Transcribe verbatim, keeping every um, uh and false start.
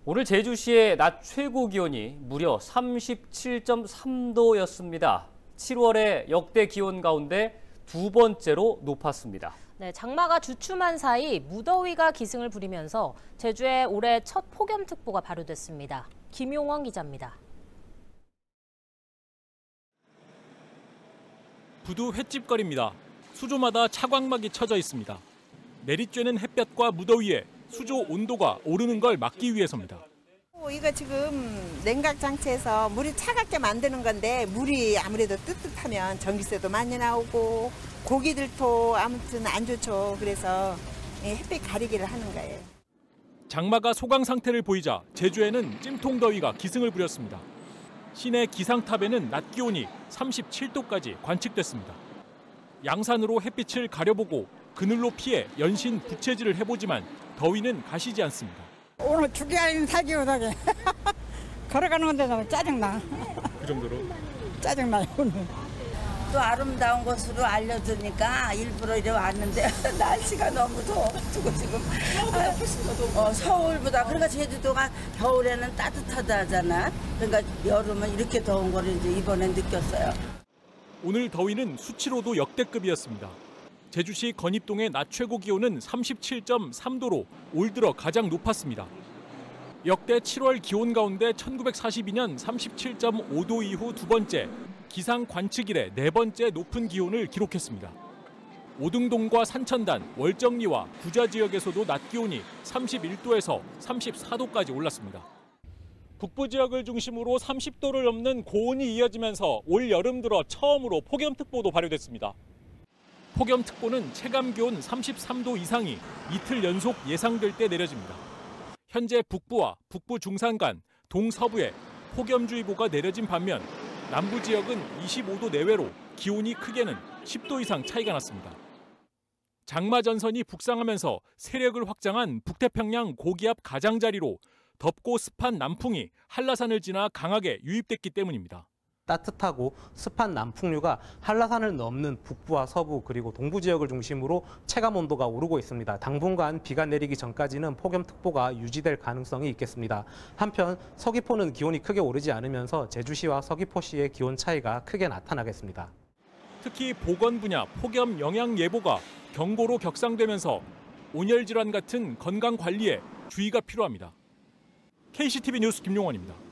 오늘 제주시의 낮 최고 기온이 무려 삼십칠 점 삼 도였습니다. 칠월의 역대 기온 가운데 두 번째로 높았습니다. 네, 장마가 주춤한 사이 무더위가 기승을 부리면서 제주에 올해 첫 폭염특보가 발효됐습니다. 김용원 기자입니다. 부두 횟집거리입니다. 수조마다 차광막이 쳐져 있습니다. 내리쬐는 햇볕과 무더위에 수조 온도가 오르는 걸 막기 위해서입니다. 이거 지금 냉각 장치에서 물이 차갑게 만드는 건데 물이 아무래도 뜨뜻하면 전기세도 많이 나오고 고기들도 아무튼 안 좋죠. 그래서 햇빛 가리기를 하는 거예요. 장마가 소강 상태를 보이자 제주에는 찜통더위가 기승을 부렸습니다. 시내 기상탑에는 낮 기온이 삼십칠 도까지 관측됐습니다. 양산으로 햇빛을 가려보고 그늘로 피해 연신 부채질을 해보지만 더위는 가시지 않습니다. 오늘 죽기 아니면 살기 못하게 걸어가는 건데 너무 짜증나. 그 정도로? 짜증나요 오늘. 또 아름다운 곳으로 알려주니까 일부러 이래 왔는데 날씨가 너무 더워가지고 지금 어, 서울보다 그러니까 제주도가 겨울에는 따뜻하다 하잖아. 그러니까 여름은 이렇게 더운 거를 이제 이번에 느꼈어요. 오늘 더위는 수치로도 역대급이었습니다. 제주시 건입동의 낮 최고 기온은 삼십칠 점 삼 도로 올 들어 가장 높았습니다. 역대 칠월 기온 가운데 천구백사십이 년 삼십칠 점 오 도 이후 두 번째, 기상 관측 이래 네 번째 높은 기온을 기록했습니다. 오등동과 산천단, 월정리와 구자 지역에서도 낮 기온이 삼십일 도에서 삼십사 도까지 올랐습니다. 북부 지역을 중심으로 삼십 도를 넘는 고온이 이어지면서 올 여름 들어 처음으로 폭염특보도 발효됐습니다. 폭염특보는 체감기온 삼십삼 도 이상이 이틀 연속 예상될 때 내려집니다. 현재 북부와 북부 중산간, 동서부에 폭염주의보가 내려진 반면 남부 지역은 이십오 도 내외로 기온이 크게는 십 도 이상 차이가 났습니다. 장마 전선이 북상하면서 세력을 확장한 북태평양 고기압 가장자리로 덥고 습한 남풍이 한라산을 지나 강하게 유입됐기 때문입니다. 따뜻하고 습한 남풍류가 한라산을 넘는 북부와 서부 그리고 동부 지역을 중심으로 체감 온도가 오르고 있습니다. 당분간 비가 내리기 전까지는 폭염특보가 유지될 가능성이 있겠습니다. 한편 서귀포는 기온이 크게 오르지 않으면서 제주시와 서귀포시의 기온 차이가 크게 나타나겠습니다. 특히 보건 분야 폭염 영향 예보가 경고로 격상되면서 온열 질환 같은 건강 관리에 주의가 필요합니다. 케이씨티비 뉴스 김용원입니다.